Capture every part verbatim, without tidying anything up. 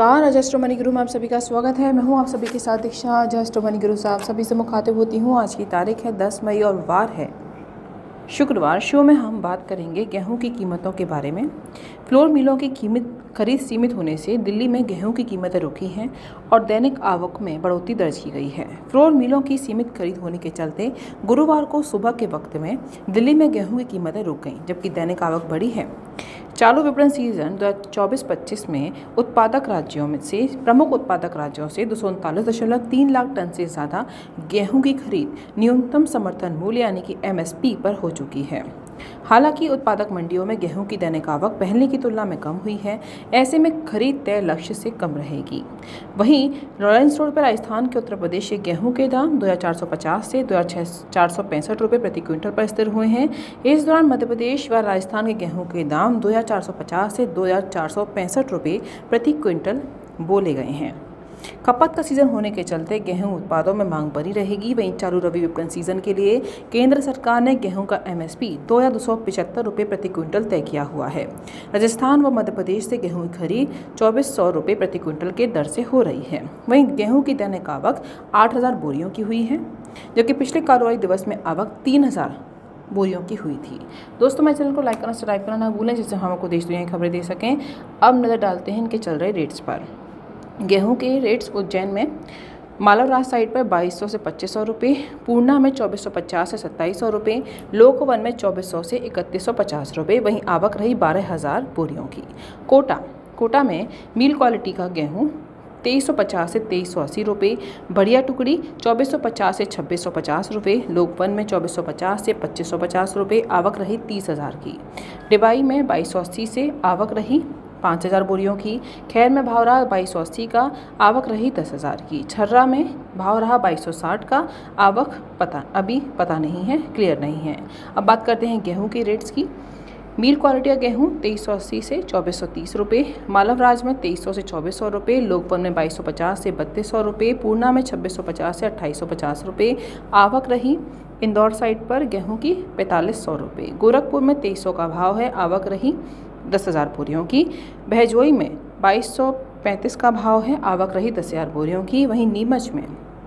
नमस्कार, अजस्ट्रो मनी गुरु में आप सभी का स्वागत है। मैं हूं आप सभी के साथ दीक्षा। अजस्ट्रो मनी गुरु साहब सभी से मुखातिब होती हूं। आज की तारीख है दस मई और वार है शुक्रवार। शो में हम बात करेंगे गेहूं की कीमतों के बारे में। फ्लोर मिलों की कीमत खरीद सीमित होने से दिल्ली में गेहूं की कीमतें रुकी हैं और दैनिक आवक में बढ़ोतरी दर्ज की गई है। फ्लोर मिलों की सीमित खरीद होने के चलते गुरुवार को सुबह के वक्त में दिल्ली में गेहूं की कीमतें रुक गईं, जबकि दैनिक आवक बढ़ी है। चालू विपणन सीजन दो हज़ार चौबीस पच्चीस में उत्पादक राज्यों में से प्रमुख उत्पादक राज्यों से दो सौ उनतालीस दशमलव तीन लाख टन से ज़्यादा गेहूं की खरीद न्यूनतम समर्थन मूल्य यानी कि एम एस पी पर हो चुकी है। हालांकि उत्पादक मंडियों में गेहूं की दैनिक आवक पहले की तुलना में कम हुई है। ऐसे में खरीद तय लक्ष्य से कम रहेगी। वहीं लॉरेंस रोड पर राजस्थान के उत्तर प्रदेश के गेहूं के दाम दो हज़ार चार सौ पचास से दो हज़ार चार सौ पैंसठ रुपये प्रति क्विंटल पर स्थिर हुए हैं। इस दौरान मध्य प्रदेश व राजस्थान के गेहूं के दाम दो हज़ार चार सौ पचास से दो हज़ार चार सौ पैंसठ रुपये प्रति क्विंटल बोले गए हैं। खपत का सीजन होने के चलते गेहूं उत्पादों में मांग बनी रहेगी। वहीं चालू रबी विपणन सीजन के लिए केंद्र सरकार ने गेहूं का एम एस पी दो हज़ार दो सौ पचहत्तर रुपये प्रति क्विंटल तय किया हुआ है। राजस्थान व मध्य प्रदेश से गेहूं की खरीद चौबीस सौ रुपये प्रति क्विंटल के दर से हो रही है। वहीं गेहूं की दैनिक आवक आठ हज़ार बोरियों की हुई है, जबकि पिछले कार्रवाई दिवस में आवक तीन हज़ार बोरियों की हुई थी। दोस्तों, मेरे चैनल को लाइक करना सब्सक्राइब करना ना भूलें, जिससे हम आपको देश दुनिया की खबरें दे सकें। अब नज़र डालते हैं इनके चल रहे रेट्स पर। गेहूं के रेट्स उज्जैन में मालवराज साइड पर बाईस सौ से पच्चीस सौ रुपये, पूर्णा में चौबीस सौ पचास से सत्ताईस सौ रुपये, लोकवन में चौबीस सौ से इकतीस सौ पचास रुपये। वहीं आवक रही बारह हज़ार बोरियों की। कोटा कोटा में मील क्वालिटी का गेहूं तेईस सौ पचास से तेईस सौ अस्सी रुपये, बढ़िया टुकड़ी चौबीस सौ पचास से छब्बीस सौ पचास रुपये, लोकवन में चौबीस सौ पचास से पच्चीस सौ पचास रुपये, आवक रही तीस हज़ार की। डिबाई में बाईस सौ अस्सी से आवक रही पाँच हज़ार बोरियों की। खैर में भाव रहा बाईस सौ अस्सी का, आवक रही दस हज़ार की। छर्रा में भाव रहा बाईस सौ साठ का, आवक पता अभी पता नहीं है, क्लियर नहीं है। अब बात करते हैं गेहूं के रेट्स की। मील क्वालिटी का गेहूं तेईस सौ अस्सी से चौबीस सौ तीस रुपये, मालवराज में तेईस सौ से चौबीस सौ रुपये, लोकवन में बाईस सौ पचास से बत्तीस सौ रुपये, पूर्णा में छब्बीस सौ पचास से अट्ठाईस सौ पचास रुपये, आवक रही इंदौर साइड पर गेहूं की पैंतालीस सौ रुपये। गोरखपुर में तेईस सौ का भाव है, आवक रही दस हज़ार बोरियों की। बहजोई में बाईस सौ पैंतीस का भाव है, आवक रही दस हज़ार बोरियों की। वहीं नीमच में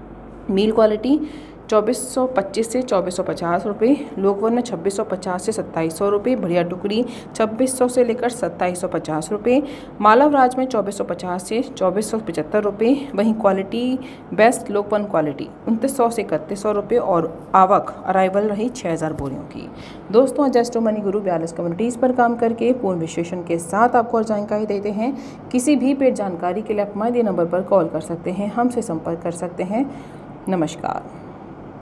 मील क्वालिटी चौबीस सौ पच्चीस से चौबीस सौ पचास रुपये, लोकवन में छब्बीस सौ पचास से सत्ताईस सौ रुपये, बढ़िया टुकड़ी छब्बीस सौ से लेकर सत्ताईस सौ पचास रुपये, मालवराज में चौबीस सौ पचास से चौबीस सौ पचहत्तर रुपये। वहीं क्वालिटी बेस्ट लोकवन क्वालिटी उनतीस सौ से इकतीस सौ रुपये और आवक अराइवल रही छः हज़ार बोरियों की। दोस्तों, अजस्ट्रो मनी गुरु बयालीस कम्युनिटीज़ पर काम करके पूर्ण विश्लेषण के साथ आपको और जानकारी देते हैं। किसी भी पेड जानकारी के लिए आप हमारे नंबर पर कॉल कर सकते हैं, हमसे संपर्क कर सकते हैं। नमस्कार।